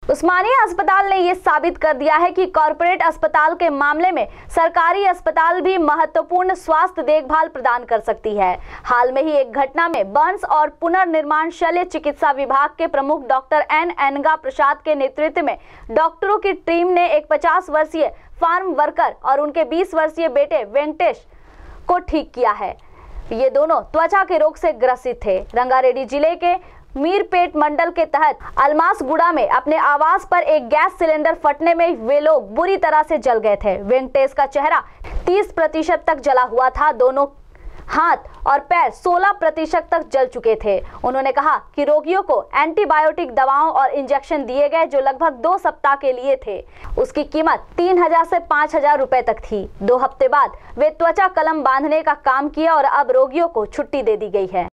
उस्मानिया अस्पताल ने ये साबित कर दिया है कि कॉरपोरेट अस्पताल के मामले में सरकारी अस्पताल भी महत्वपूर्ण स्वास्थ्य देखभाल प्रदान कर सकती है। हाल में ही एक घटना में बर्न्स और पुनर्निर्माण शल्य चिकित्सा विभाग के प्रमुख डॉक्टर एनगा प्रसाद के नेतृत्व में डॉक्टरों की टीम ने एक 50 वर्षीय फार्म वर्कर और उनके 20 वर्षीय बेटे वेंकटेश को ठीक किया है। ये दोनों त्वचा के रोग से ग्रसित थे। रंगारेड्डी जिले के मीरपेट मंडल के तहत अलमासगुड़ा में अपने आवास पर एक गैस सिलेंडर फटने में वे लोग बुरी तरह से जल गए थे। वेंकटेश का चेहरा 30% तक जला हुआ था। दोनों हाथ और पैर 16% तक जल चुके थे। उन्होंने कहा कि रोगियों को एंटीबायोटिक दवाओं और इंजेक्शन दिए गए जो लगभग 2 सप्ताह के लिए थे। उसकी कीमत 3000 से 5000 रुपए तक थी। 2 हफ्ते बाद वे त्वचा कलम बांधने का काम किया और अब रोगियों को छुट्टी दे दी गई है।